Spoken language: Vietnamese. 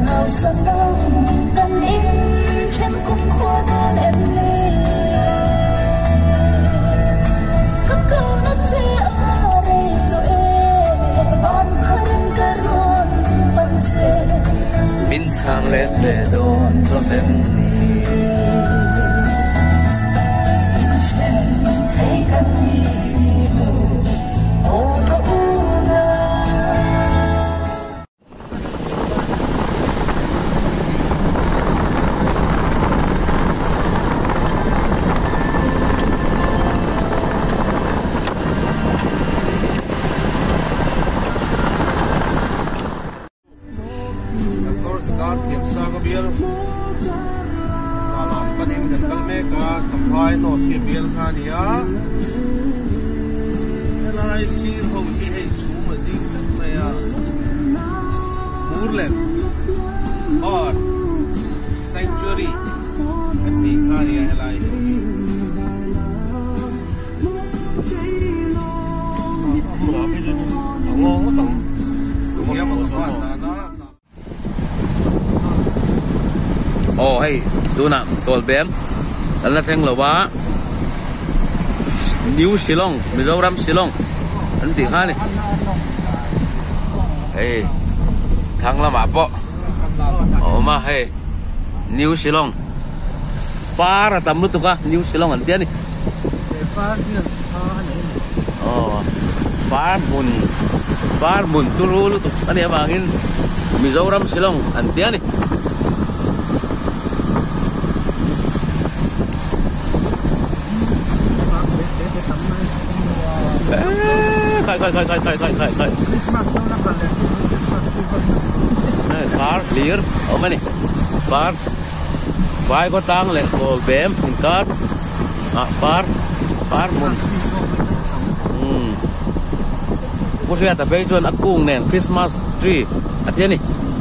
hào sân đông cần in trên cung khoa đón em lên các câu nó thế ở đây tôi ban thân cả ron ban xe min sang lệ về đồn cho em đi in trên thấy cần đi ô tô Dr.Z.R.THIAMSANGA biel kalam panim jangal me ka Champhai no thi biel kha nia lai si ho hi hei chu ma jing kan me ya Murlen or sanctuary kan ti kha nia lai mo bi ju ngo ngo tong ko ya mo so na oh hey tuna tol bem ala theng lawa New Shillong Mizoram Shillong an ti kha ni hey thang lama po oh ma hey New Shillong far tam lu tu ka New Shillong an tian ni oh far mun tu lu tu ani bangin Mizoram Shillong an tian ni khai far clear ở bên này far vai có tang lệ cổ bém hình cát far mun có thể tập về cho ăn cung nè Christmas tree ở đây này